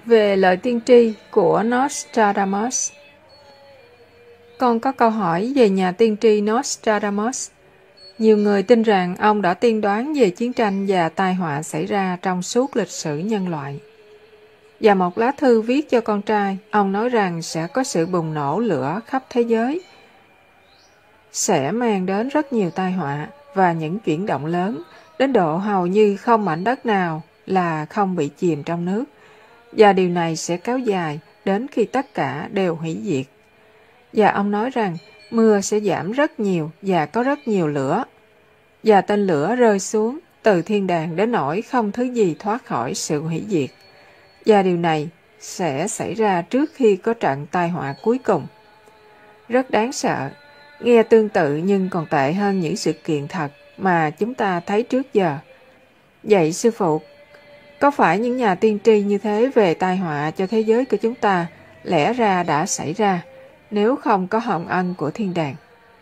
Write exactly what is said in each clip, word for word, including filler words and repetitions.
Về lời tiên tri của Nostradamus. Con có câu hỏi về nhà tiên tri Nostradamus. Nhiều người tin rằng ông đã tiên đoán về chiến tranh và tai họa xảy ra trong suốt lịch sử nhân loại. Và một lá thư viết cho con trai, ông nói rằng sẽ có sự bùng nổ lửa khắp thế giới, sẽ mang đến rất nhiều tai họa và những chuyển động lớn, đến độ hầu như không mảnh đất nào là không bị chìm trong nước. Và điều này sẽ kéo dài đến khi tất cả đều hủy diệt. Và ông nói rằng mưa sẽ giảm rất nhiều và có rất nhiều lửa. Và tên lửa rơi xuống từ thiên đàng đến nỗi không thứ gì thoát khỏi sự hủy diệt. Và điều này sẽ xảy ra trước khi có trận tai họa cuối cùng. Rất đáng sợ, nghe tương tự nhưng còn tệ hơn những sự kiện thật mà chúng ta thấy trước giờ. Vậy sư phụ, có phải những nhà tiên tri như thế về tai họa cho thế giới của chúng ta lẽ ra đã xảy ra nếu không có hồng ân của thiên đàng?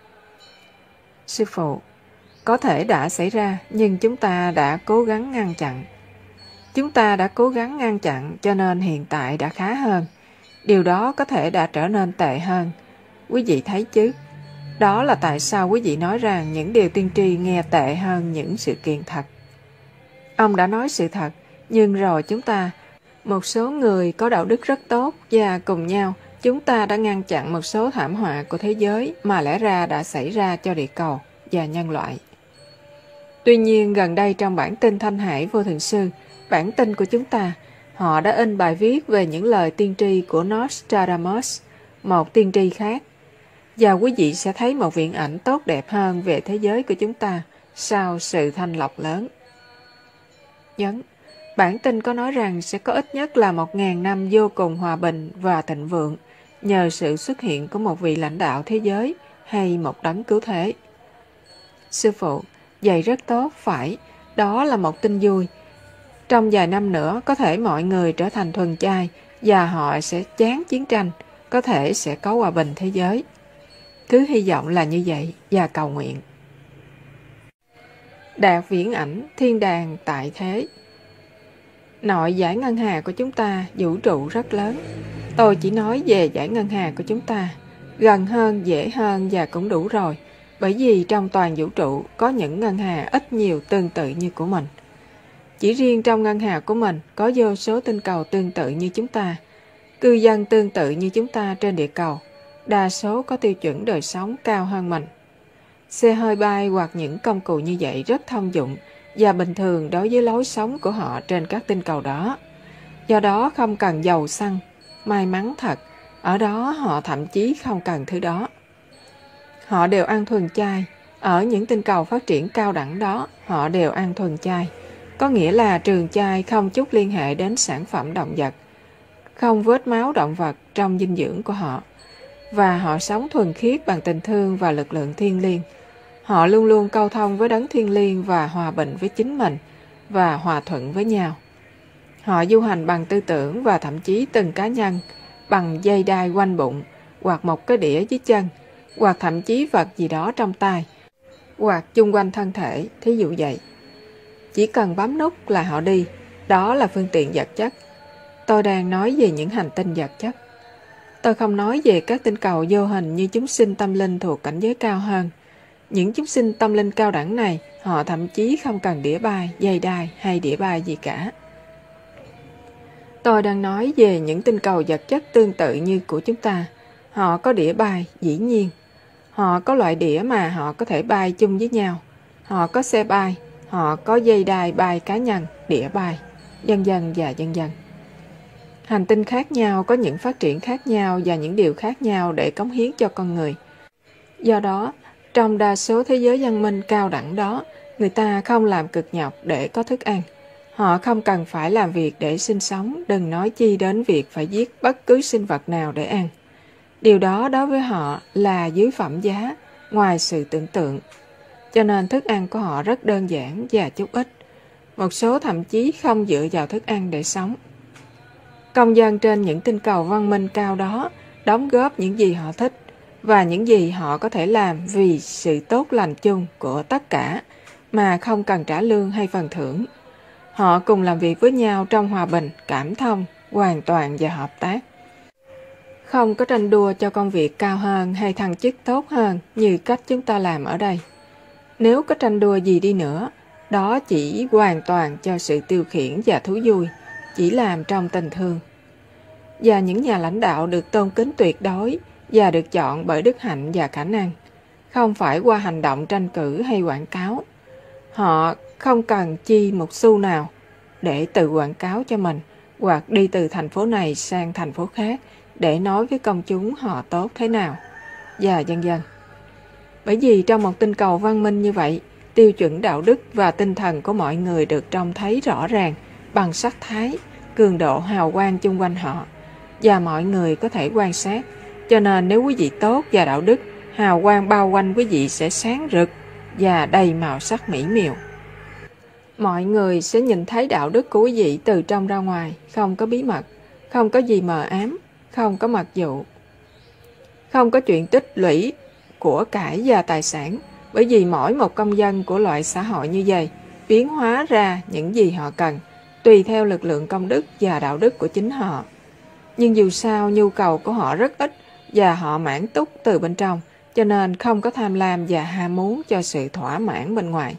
Sư phụ, có thể đã xảy ra nhưng chúng ta đã cố gắng ngăn chặn. Chúng ta đã cố gắng ngăn chặn cho nên hiện tại đã khá hơn. Điều đó có thể đã trở nên tệ hơn. Quý vị thấy chứ? Đó là tại sao quý vị nói rằng những điều tiên tri nghe tệ hơn những sự kiện thật. Ông đã nói sự thật, nhưng rồi chúng ta, một số người có đạo đức rất tốt và cùng nhau, chúng ta đã ngăn chặn một số thảm họa của thế giới mà lẽ ra đã xảy ra cho địa cầu và nhân loại. Tuy nhiên, gần đây trong bản tin Thanh Hải Vô Thượng Sư, bản tin của chúng ta, họ đã in bài viết về những lời tiên tri của Nostradamus, một tiên tri khác. Và quý vị sẽ thấy một viễn ảnh tốt đẹp hơn về thế giới của chúng ta sau sự thanh lọc lớn. Nhấn, bản tin có nói rằng sẽ có ít nhất là một ngàn năm vô cùng hòa bình và thịnh vượng nhờ sự xuất hiện của một vị lãnh đạo thế giới hay một đấng cứu thế. Sư phụ, vậy rất tốt, phải, đó là một tin vui. Trong vài năm nữa, có thể mọi người trở thành thuần chay và họ sẽ chán chiến tranh, có thể sẽ có hòa bình thế giới. Cứ hy vọng là như vậy và cầu nguyện. Đạt viễn ảnh thiên đàng tại thế. Nội giải ngân hà của chúng ta vũ trụ rất lớn. Tôi chỉ nói về giải ngân hà của chúng ta. Gần hơn, dễ hơn và cũng đủ rồi. Bởi vì trong toàn vũ trụ có những ngân hà ít nhiều tương tự như của mình. Chỉ riêng trong ngân hà của mình có vô số tinh cầu tương tự như chúng ta. Cư dân tương tự như chúng ta trên địa cầu. Đa số có tiêu chuẩn đời sống cao hơn mình. Xe hơi bay hoặc những công cụ như vậy rất thông dụng và bình thường đối với lối sống của họ trên các tinh cầu đó. Do đó không cần dầu xăng. May mắn thật, ở đó họ thậm chí không cần thứ đó. Họ đều ăn thuần chay. Ở những tinh cầu phát triển cao đẳng đó, họ đều ăn thuần chay. Có nghĩa là trường chay không chút liên hệ đến sản phẩm động vật, không vết máu động vật trong dinh dưỡng của họ. Và họ sống thuần khiết bằng tình thương và lực lượng thiêng liêng. Họ luôn luôn câu thông với đấng thiêng liêng và hòa bình với chính mình và hòa thuận với nhau. Họ du hành bằng tư tưởng và thậm chí từng cá nhân bằng dây đai quanh bụng hoặc một cái đĩa dưới chân hoặc thậm chí vật gì đó trong tay hoặc chung quanh thân thể, thí dụ vậy. Chỉ cần bấm nút là họ đi. Đó là phương tiện vật chất. Tôi đang nói về những hành tinh vật chất. Tôi không nói về các tinh cầu vô hình như chúng sinh tâm linh thuộc cảnh giới cao hơn. Những chúng sinh tâm linh cao đẳng này, họ thậm chí không cần đĩa bay, dây đai hay đĩa bay gì cả. Tôi đang nói về những tinh cầu vật chất tương tự như của chúng ta. Họ có đĩa bay, dĩ nhiên. Họ có loại đĩa mà họ có thể bay chung với nhau. Họ có xe bay, họ có dây đai bay cá nhân, đĩa bay, vân vân và vân vân. Hành tinh khác nhau có những phát triển khác nhau và những điều khác nhau để cống hiến cho con người. Do đó, trong đa số thế giới văn minh cao đẳng đó, người ta không làm cực nhọc để có thức ăn. Họ không cần phải làm việc để sinh sống, đừng nói chi đến việc phải giết bất cứ sinh vật nào để ăn. Điều đó đối với họ là dưới phẩm giá, ngoài sự tưởng tượng. Cho nên thức ăn của họ rất đơn giản và chút ít. Một số thậm chí không dựa vào thức ăn để sống. Công dân trên những tinh cầu văn minh cao đó đóng góp những gì họ thích và những gì họ có thể làm vì sự tốt lành chung của tất cả mà không cần trả lương hay phần thưởng. Họ cùng làm việc với nhau trong hòa bình, cảm thông hoàn toàn và hợp tác. Không có tranh đua cho công việc cao hơn hay thăng chức tốt hơn như cách chúng ta làm ở đây. Nếu có tranh đua gì đi nữa, đó chỉ hoàn toàn cho sự tiêu khiển và thú vui, chỉ làm trong tình thương. Và những nhà lãnh đạo được tôn kính tuyệt đối và được chọn bởi đức hạnh và khả năng, không phải qua hành động tranh cử hay quảng cáo. Họ không cần chi một xu nào để tự quảng cáo cho mình hoặc đi từ thành phố này sang thành phố khác để nói với công chúng họ tốt thế nào, và vân vân. Bởi vì trong một tinh cầu văn minh như vậy, tiêu chuẩn đạo đức và tinh thần của mọi người được trông thấy rõ ràng bằng sắc thái, cường độ hào quang chung quanh họ, và mọi người có thể quan sát. Cho nên nếu quý vị tốt và đạo đức, hào quang bao quanh quý vị sẽ sáng rực và đầy màu sắc mỹ miều. Mọi người sẽ nhìn thấy đạo đức của quý vị từ trong ra ngoài, không có bí mật, không có gì mờ ám, không có mật dụ, không có chuyện tích lũy của cải và tài sản, bởi vì mỗi một công dân của loại xã hội như vậy biến hóa ra những gì họ cần, tùy theo lực lượng công đức và đạo đức của chính họ. Nhưng dù sao nhu cầu của họ rất ít và họ mãn túc từ bên trong, cho nên không có tham lam và ham muốn cho sự thỏa mãn bên ngoài.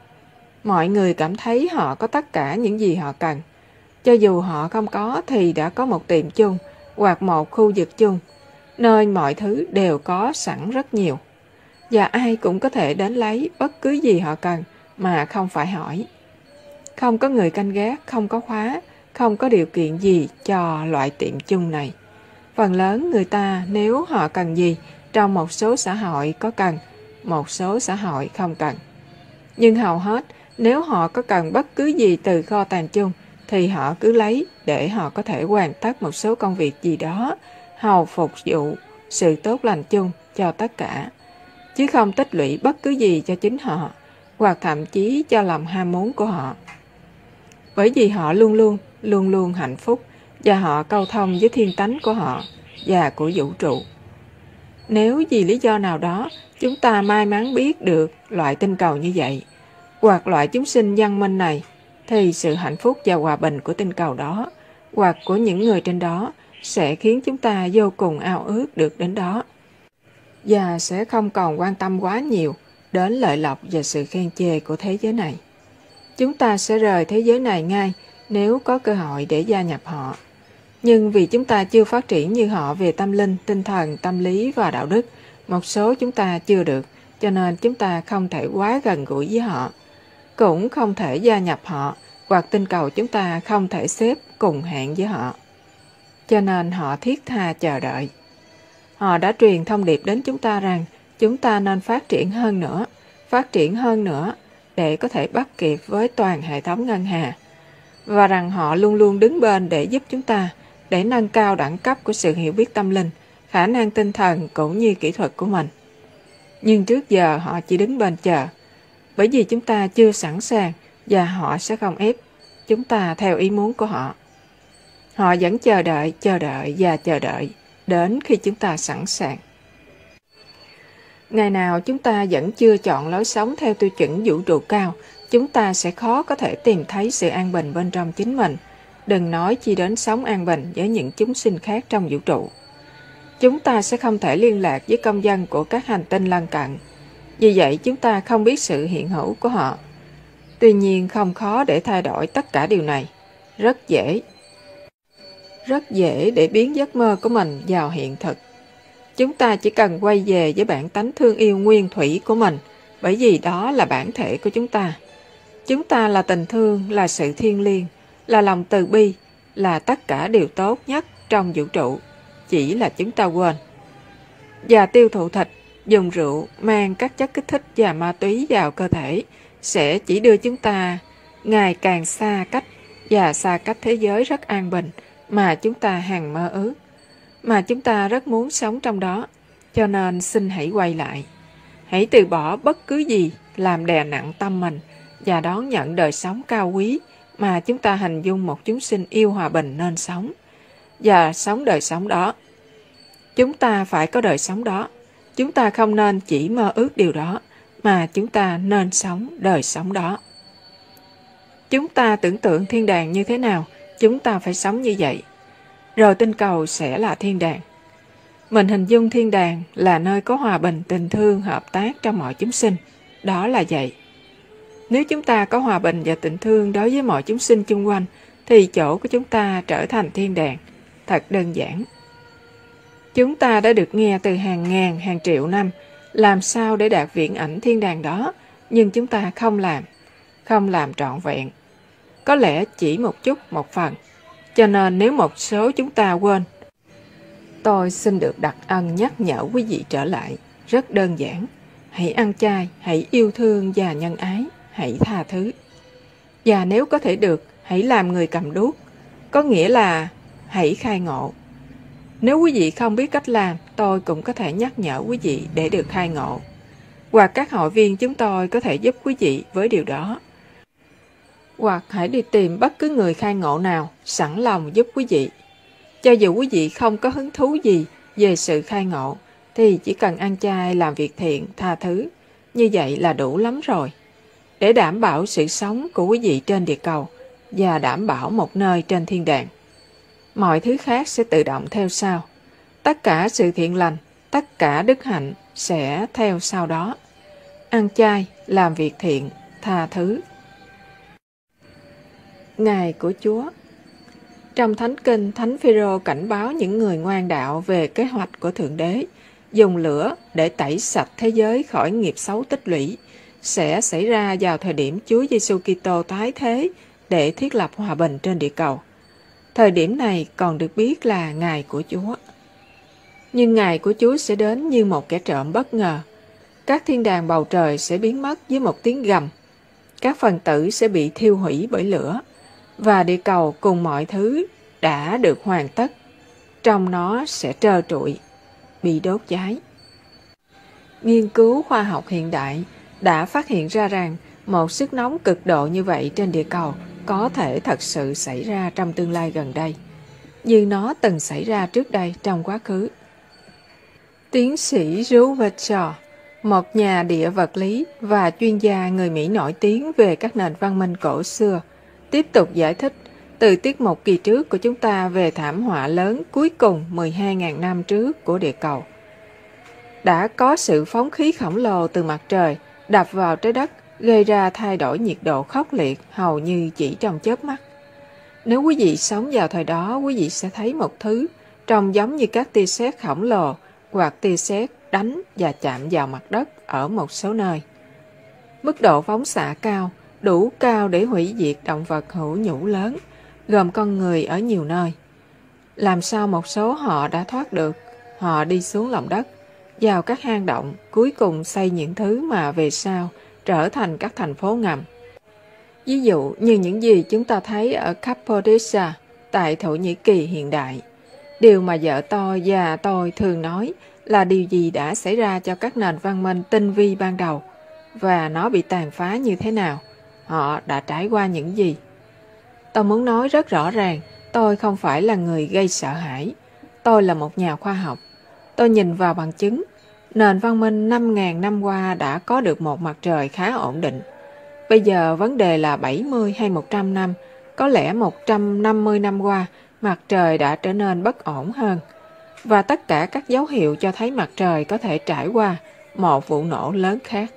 Mọi người cảm thấy họ có tất cả những gì họ cần. Cho dù họ không có thì đã có một tiệm chung hoặc một khu vực chung, nơi mọi thứ đều có sẵn rất nhiều. Và ai cũng có thể đến lấy bất cứ gì họ cần mà không phải hỏi. Không có người canh gác, không có khóa, không có điều kiện gì cho loại tiệm chung này. Phần lớn người ta nếu họ cần gì, trong một số xã hội có cần, một số xã hội không cần. Nhưng hầu hết, nếu họ có cần bất cứ gì từ kho tàng chung, thì họ cứ lấy để họ có thể hoàn tất một số công việc gì đó, hầu phục vụ sự tốt lành chung cho tất cả, chứ không tích lũy bất cứ gì cho chính họ, hoặc thậm chí cho lòng ham muốn của họ. Bởi vì họ luôn luôn, luôn luôn hạnh phúc, và họ câu thông với thiên tánh của họ và của vũ trụ. Nếu vì lý do nào đó chúng ta may mắn biết được loại tinh cầu như vậy, hoặc loại chúng sinh văn minh này, thì sự hạnh phúc và hòa bình của tinh cầu đó, hoặc của những người trên đó, sẽ khiến chúng ta vô cùng ao ước được đến đó, và sẽ không còn quan tâm quá nhiều đến lợi lộc và sự khen chê của thế giới này. Chúng ta sẽ rời thế giới này ngay nếu có cơ hội để gia nhập họ. Nhưng vì chúng ta chưa phát triển như họ về tâm linh, tinh thần, tâm lý và đạo đức, một số chúng ta chưa được, cho nên chúng ta không thể quá gần gũi với họ, cũng không thể gia nhập họ, hoặc tinh cầu chúng ta không thể xếp cùng hạng với họ. Cho nên họ thiết tha chờ đợi. Họ đã truyền thông điệp đến chúng ta rằng chúng ta nên phát triển hơn nữa, phát triển hơn nữa để có thể bắt kịp với toàn hệ thống ngân hà, và rằng họ luôn luôn đứng bên để giúp chúng ta, để nâng cao đẳng cấp của sự hiểu biết tâm linh, khả năng tinh thần cũng như kỹ thuật của mình. Nhưng trước giờ họ chỉ đứng bên chờ, bởi vì chúng ta chưa sẵn sàng, và họ sẽ không ép chúng ta theo ý muốn của họ. Họ vẫn chờ đợi, chờ đợi và chờ đợi đến khi chúng ta sẵn sàng. Ngày nào chúng ta vẫn chưa chọn lối sống theo tiêu chuẩn vũ trụ cao, chúng ta sẽ khó có thể tìm thấy sự an bình bên trong chính mình. Đừng nói chi đến sống an bình với những chúng sinh khác trong vũ trụ. Chúng ta sẽ không thể liên lạc với công dân của các hành tinh lân cận. Vì vậy chúng ta không biết sự hiện hữu của họ. Tuy nhiên không khó để thay đổi tất cả điều này. Rất dễ. Rất dễ để biến giấc mơ của mình vào hiện thực. Chúng ta chỉ cần quay về với bản tánh thương yêu nguyên thủy của mình, bởi vì đó là bản thể của chúng ta. Chúng ta là tình thương, là sự thiêng liêng, là lòng từ bi, là tất cả điều tốt nhất trong vũ trụ. Chỉ là chúng ta quên. Và tiêu thụ thịt, dùng rượu, mang các chất kích thích và ma túy vào cơ thể sẽ chỉ đưa chúng ta ngày càng xa cách và xa cách thế giới rất an bình mà chúng ta hằng mơ ước, mà chúng ta rất muốn sống trong đó. Cho nên xin hãy quay lại. Hãy từ bỏ bất cứ gì làm đè nặng tâm mình và đón nhận đời sống cao quý mà chúng ta hình dung một chúng sinh yêu hòa bình nên sống, và sống đời sống đó. Chúng ta phải có đời sống đó. Chúng ta không nên chỉ mơ ước điều đó, mà chúng ta nên sống đời sống đó. Chúng ta tưởng tượng thiên đàng như thế nào, chúng ta phải sống như vậy. rồi tinh cầu sẽ là thiên đàng. Mình hình dung thiên đàng là nơi có hòa bình, tình thương, hợp tác trong mọi chúng sinh. Đó là vậy. Nếu chúng ta có hòa bình và tình thương đối với mọi chúng sinh chung quanh, thì chỗ của chúng ta trở thành thiên đàng. Thật đơn giản. Chúng ta đã được nghe từ hàng ngàn, hàng triệu năm làm sao để đạt viễn ảnh thiên đàng đó, nhưng chúng ta không làm, không làm trọn vẹn. Có lẽ chỉ một chút, một phần. Cho nên nếu một số chúng ta quên, tôi xin được đặc ân nhắc nhở quý vị trở lại. Rất đơn giản. Hãy ăn chay, hãy yêu thương và nhân ái, hãy tha thứ. Và nếu có thể được, hãy làm người cầm đuốc. Có nghĩa là hãy khai ngộ. Nếu quý vị không biết cách làm, tôi cũng có thể nhắc nhở quý vị để được khai ngộ. Hoặc các hội viên chúng tôi có thể giúp quý vị với điều đó. Hoặc hãy đi tìm bất cứ người khai ngộ nào sẵn lòng giúp quý vị. Cho dù quý vị không có hứng thú gì về sự khai ngộ, thì chỉ cần ăn chay, làm việc thiện, tha thứ. Như vậy là đủ lắm rồi. Để đảm bảo sự sống của quý vị trên địa cầu và đảm bảo một nơi trên thiên đàng. Mọi thứ khác sẽ tự động theo sau. Tất cả sự thiện lành, tất cả đức hạnh sẽ theo sau đó. Ăn chay, làm việc thiện, tha thứ. Ngày của Chúa. Trong Thánh Kinh, Thánh Phêrô cảnh báo những người ngoan đạo về kế hoạch của Thượng Đế, dùng lửa để tẩy sạch thế giới khỏi nghiệp xấu tích lũy, sẽ xảy ra vào thời điểm Chúa Giêsu Kitô tái thế để thiết lập hòa bình trên địa cầu. Thời điểm này còn được biết là Ngày của Chúa. Nhưng Ngày của Chúa sẽ đến như một kẻ trộm bất ngờ. Các thiên đàng bầu trời sẽ biến mất với một tiếng gầm. Các phần tử sẽ bị thiêu hủy bởi lửa. Và địa cầu cùng mọi thứ đã được hoàn tất. Trong nó sẽ trơ trụi, bị đốt cháy. Nghiên cứu khoa học hiện đại đã phát hiện ra rằng một sức nóng cực độ như vậy trên địa cầu có thể thật sự xảy ra trong tương lai gần đây, như nó từng xảy ra trước đây trong quá khứ. Tiến sĩ Robert Shaw, một nhà địa vật lý và chuyên gia người Mỹ nổi tiếng về các nền văn minh cổ xưa, tiếp tục giải thích từ tiết mục kỳ trước của chúng ta về thảm họa lớn cuối cùng mười hai nghìn năm trước của địa cầu. Đã có sự phóng khí khổng lồ từ mặt trời đập vào trái đất, gây ra thay đổi nhiệt độ khốc liệt hầu như chỉ trong chớp mắt. Nếu quý vị sống vào thời đó, quý vị sẽ thấy một thứ trông giống như các tia sét khổng lồ hoặc tia sét đánh và chạm vào mặt đất ở một số nơi. Mức độ phóng xạ cao, đủ cao để hủy diệt động vật hữu nhũ lớn, gồm con người ở nhiều nơi. Làm sao một số họ đã thoát được? Họ đi xuống lòng đất, vào các hang động, cuối cùng xây những thứ mà về sau trở thành các thành phố ngầm. Ví dụ như những gì chúng ta thấy ở Cappadocia tại Thổ Nhĩ Kỳ hiện đại. Điều mà vợ tôi và tôi thường nói là điều gì đã xảy ra cho các nền văn minh tinh vi ban đầu và nó bị tàn phá như thế nào. Họ đã trải qua những gì. Tôi muốn nói rất rõ ràng, tôi không phải là người gây sợ hãi. Tôi là một nhà khoa học. Tôi nhìn vào bằng chứng. Nền văn minh năm nghìn năm qua đã có được một mặt trời khá ổn định. Bây giờ vấn đề là bảy mươi hay một trăm năm, có lẽ một trăm năm mươi năm qua, mặt trời đã trở nên bất ổn hơn. Và tất cả các dấu hiệu cho thấy mặt trời có thể trải qua một vụ nổ lớn khác.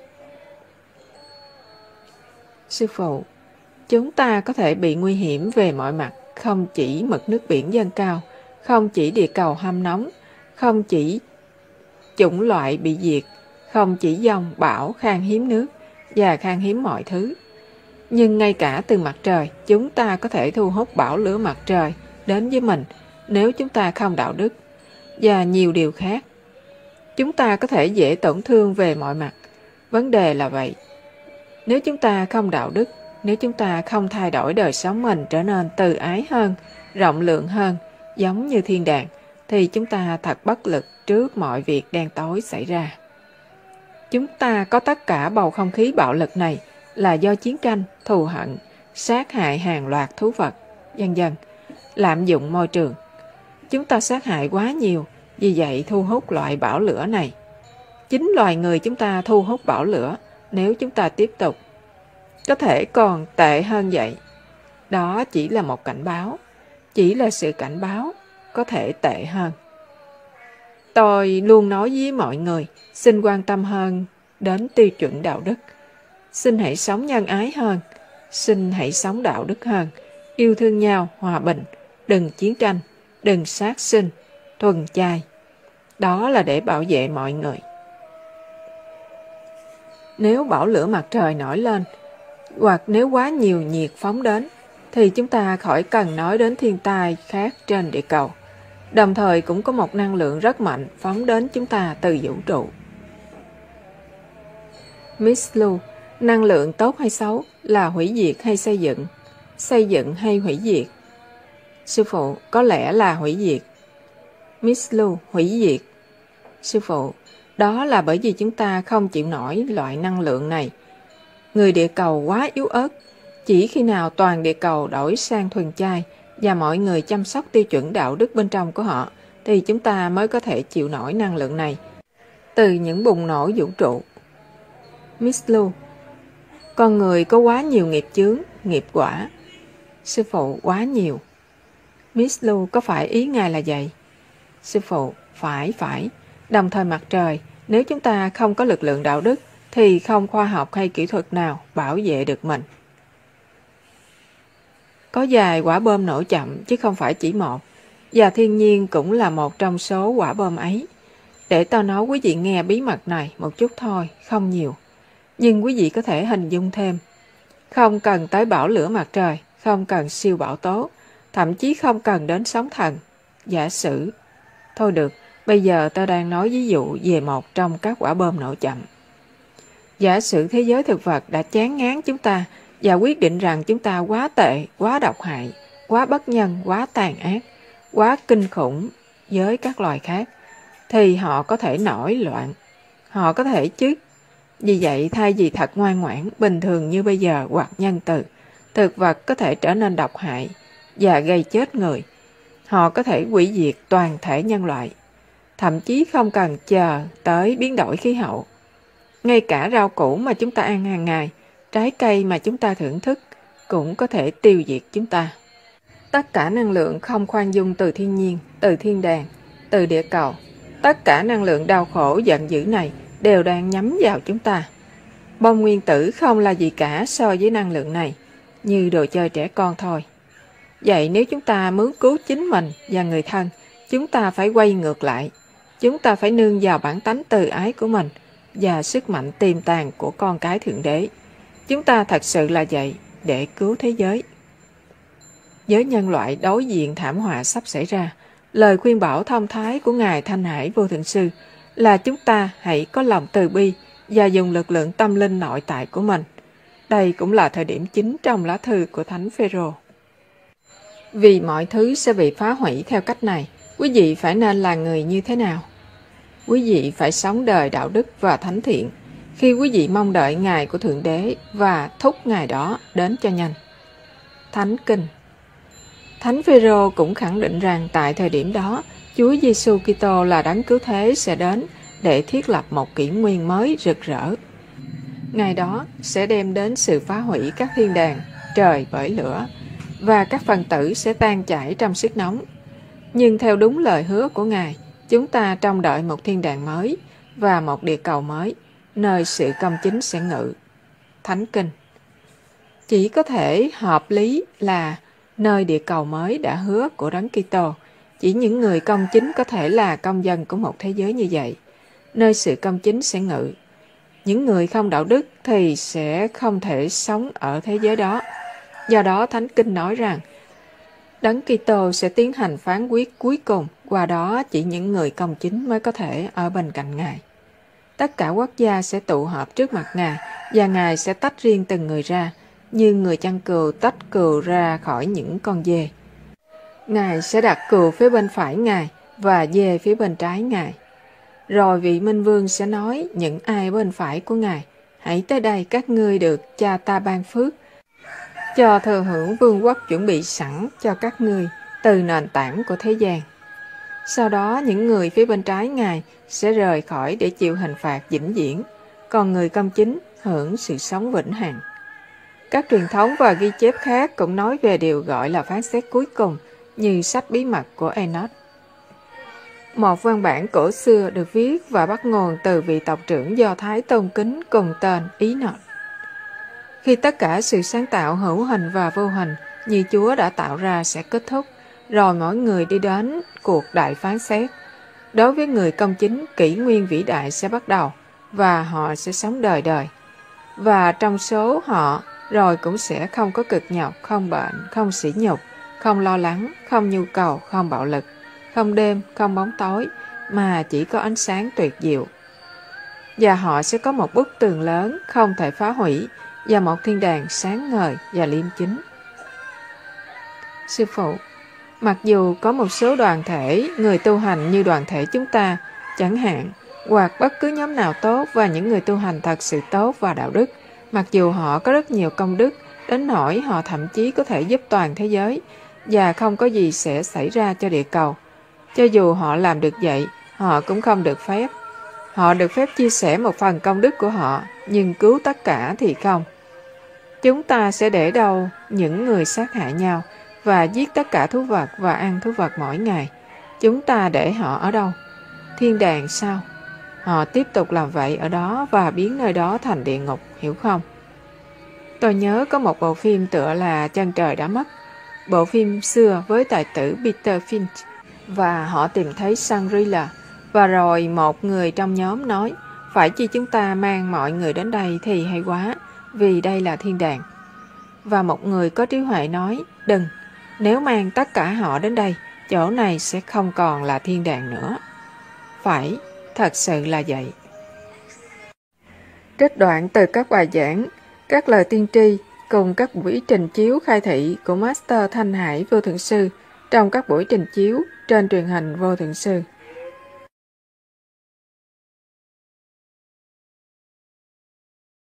Sư phụ, chúng ta có thể bị nguy hiểm về mọi mặt, không chỉ mực nước biển dâng cao, không chỉ địa cầu hâm nóng, không chỉ chủng loại bị diệt, không chỉ dông, bão, khan hiếm nước và khan hiếm mọi thứ. Nhưng ngay cả từ mặt trời, chúng ta có thể thu hút bão lửa mặt trời đến với mình nếu chúng ta không đạo đức, và nhiều điều khác. Chúng ta có thể dễ tổn thương về mọi mặt. Vấn đề là vậy. Nếu chúng ta không đạo đức, nếu chúng ta không thay đổi đời sống mình trở nên từ ái hơn, rộng lượng hơn, giống như thiên đàng, thì chúng ta thật bất lực trước mọi việc đen tối xảy ra. Chúng ta có tất cả bầu không khí bạo lực này là do chiến tranh, thù hận, sát hại hàng loạt thú vật, vân vân, lạm dụng môi trường. Chúng ta sát hại quá nhiều, vì vậy thu hút loại bão lửa này. Chính loài người chúng ta thu hút bão lửa nếu chúng ta tiếp tục. Có thể còn tệ hơn vậy. Đó chỉ là một cảnh báo, chỉ là sự cảnh báo. có thể tệ hơn. Tôi luôn nói với mọi người, xin quan tâm hơn đến tiêu chuẩn đạo đức. Xin hãy sống nhân ái hơn. Xin hãy sống đạo đức hơn. Yêu thương nhau, hòa bình. Đừng chiến tranh, đừng sát sinh, thuần chay. Đó là để bảo vệ mọi người. Nếu bão lửa mặt trời nổi lên, hoặc nếu quá nhiều nhiệt phóng đến, thì chúng ta khỏi cần nói đến thiên tai khác trên địa cầu. Đồng thời cũng có một năng lượng rất mạnh phóng đến chúng ta từ vũ trụ. Miss Lu, năng lượng tốt hay xấu là hủy diệt hay xây dựng? Xây dựng hay hủy diệt? Sư phụ, có lẽ là hủy diệt. Miss Lu, hủy diệt. Sư phụ, đó là bởi vì chúng ta không chịu nổi loại năng lượng này. Người địa cầu quá yếu ớt. Chỉ khi nào toàn địa cầu đổi sang thuần chay và mọi người chăm sóc tiêu chuẩn đạo đức bên trong của họ, thì chúng ta mới có thể chịu nổi năng lượng này từ những bùng nổ vũ trụ. Miss Lu, con người có quá nhiều nghiệp chướng, nghiệp quả. Sư phụ, quá nhiều. Miss Lu, có phải ý ngài là vậy? Sư phụ, phải, phải. Đồng thời mặt trời, nếu chúng ta không có lực lượng đạo đức, thì không khoa học hay kỹ thuật nào bảo vệ được mình. Có vài quả bom nổ chậm chứ không phải chỉ một, và thiên nhiên cũng là một trong số quả bom ấy. Để tôi nói quý vị nghe bí mật này một chút thôi, không nhiều. Nhưng quý vị có thể hình dung thêm. Không cần tới bão lửa mặt trời, không cần siêu bão tố, thậm chí không cần đến sóng thần. Giả sử. Thôi được, bây giờ tôi đang nói ví dụ về một trong các quả bom nổ chậm. Giả sử thế giới thực vật đã chán ngán chúng ta và quyết định rằng chúng ta quá tệ, quá độc hại, quá bất nhân, quá tàn ác, quá kinh khủng với các loài khác, thì họ có thể nổi loạn. Họ có thể chứ. Vì vậy, thay vì thật ngoan ngoãn, bình thường như bây giờ hoặc nhân từ, thực vật có thể trở nên độc hại và gây chết người. Họ có thể hủy diệt toàn thể nhân loại, thậm chí không cần chờ tới biến đổi khí hậu. Ngay cả rau củ mà chúng ta ăn hàng ngày, trái cây mà chúng ta thưởng thức cũng có thể tiêu diệt chúng ta. Tất cả năng lượng không khoan dung từ thiên nhiên, từ thiên đàng, từ địa cầu, tất cả năng lượng đau khổ giận dữ này đều đang nhắm vào chúng ta. Bom nguyên tử không là gì cả so với năng lượng này, như đồ chơi trẻ con thôi. Vậy nếu chúng ta muốn cứu chính mình và người thân, chúng ta phải quay ngược lại. Chúng ta phải nương vào bản tánh từ ái của mình và sức mạnh tiềm tàng của con cái Thượng Đế. Chúng ta thật sự là vậy để cứu thế giới. Với nhân loại đối diện thảm họa sắp xảy ra, lời khuyên bảo thông thái của Ngài Thanh Hải Vô Thượng Sư là chúng ta hãy có lòng từ bi và dùng lực lượng tâm linh nội tại của mình. Đây cũng là thời điểm chính trong lá thư của Thánh Phêrô. Vì mọi thứ sẽ bị phá hủy theo cách này, quý vị phải nên là người như thế nào? Quý vị phải sống đời đạo đức và thánh thiện khi quý vị mong đợi ngày của Thượng Đế và thúc ngày đó đến cho nhanh. Thánh Kinh. Thánh Phêrô cũng khẳng định rằng tại thời điểm đó, Chúa Giêsu Kitô là Đấng Cứu Thế sẽ đến để thiết lập một kỷ nguyên mới rực rỡ. Ngày đó sẽ đem đến sự phá hủy các thiên đàng, trời bởi lửa, và các phần tử sẽ tan chảy trong sức nóng. Nhưng theo đúng lời hứa của Ngài, chúng ta trông đợi một thiên đàng mới và một địa cầu mới, nơi sự công chính sẽ ngự. Thánh Kinh. Chỉ có thể hợp lý là nơi địa cầu mới đã hứa của Đấng Kitô, chỉ những người công chính có thể là công dân của một thế giới như vậy, nơi sự công chính sẽ ngự. Những người không đạo đức thì sẽ không thể sống ở thế giới đó. Do đó Thánh Kinh nói rằng Đấng Kitô sẽ tiến hành phán quyết cuối cùng, qua đó chỉ những người công chính mới có thể ở bên cạnh Ngài. Tất cả quốc gia sẽ tụ họp trước mặt Ngài và Ngài sẽ tách riêng từng người ra, như người chăn cừu tách cừu ra khỏi những con dê. Ngài sẽ đặt cừu phía bên phải Ngài và dê phía bên trái Ngài. Rồi vị Minh Vương sẽ nói những ai bên phải của Ngài: hãy tới đây các ngươi được Cha ta ban phước, cho thừa hưởng vương quốc chuẩn bị sẵn cho các ngươi từ nền tảng của thế gian. Sau đó những người phía bên trái Ngài sẽ rời khỏi để chịu hình phạt vĩnh viễn, còn người công chính hưởng sự sống vĩnh hằng. Các truyền thống và ghi chép khác cũng nói về điều gọi là phán xét cuối cùng, như sách bí mật của Enoch. Một văn bản cổ xưa được viết và bắt nguồn từ vị tộc trưởng Do Thái tôn kính cùng tên Enoch. Khi tất cả sự sáng tạo hữu hình và vô hình như Chúa đã tạo ra sẽ kết thúc, rồi mỗi người đi đến cuộc đại phán xét. Đối với người công chính, kỷ nguyên vĩ đại sẽ bắt đầu và họ sẽ sống đời đời. Và trong số họ rồi cũng sẽ không có cực nhọc, không bệnh, không sỉ nhục, không lo lắng, không nhu cầu, không bạo lực, không đêm, không bóng tối, mà chỉ có ánh sáng tuyệt diệu. Và họ sẽ có một bức tường lớn không thể phá hủy và một thiên đàng sáng ngời và liêm chính. Sư phụ, mặc dù có một số đoàn thể, người tu hành như đoàn thể chúng ta, chẳng hạn, hoặc bất cứ nhóm nào tốt và những người tu hành thật sự tốt và đạo đức, mặc dù họ có rất nhiều công đức, đến nỗi họ thậm chí có thể giúp toàn thế giới, và không có gì sẽ xảy ra cho địa cầu. Cho dù họ làm được vậy, họ cũng không được phép. Họ được phép chia sẻ một phần công đức của họ, nhưng cứu tất cả thì không. Chúng ta sẽ để đâu những người sát hại nhau và giết tất cả thú vật và ăn thú vật mỗi ngày? Chúng ta để họ ở đâu? Thiên đàng sao? Họ tiếp tục làm vậy ở đó và biến nơi đó thành địa ngục, hiểu không? Tôi nhớ có một bộ phim tựa là Chân trời đã mất. Bộ phim xưa với tài tử Peter Finch, và họ tìm thấy Shangri-La. Và rồi một người trong nhóm nói, phải chi chúng ta mang mọi người đến đây thì hay quá, vì đây là thiên đàng. Và một người có trí huệ nói, đừng, nếu mang tất cả họ đến đây, chỗ này sẽ không còn là thiên đàng nữa. Phải, thật sự là vậy. Trích đoạn từ các bài giảng, các lời tiên tri cùng các buổi trình chiếu khai thị của Master Thanh Hải Vô Thượng Sư trong các buổi trình chiếu trên truyền hình Vô Thượng Sư.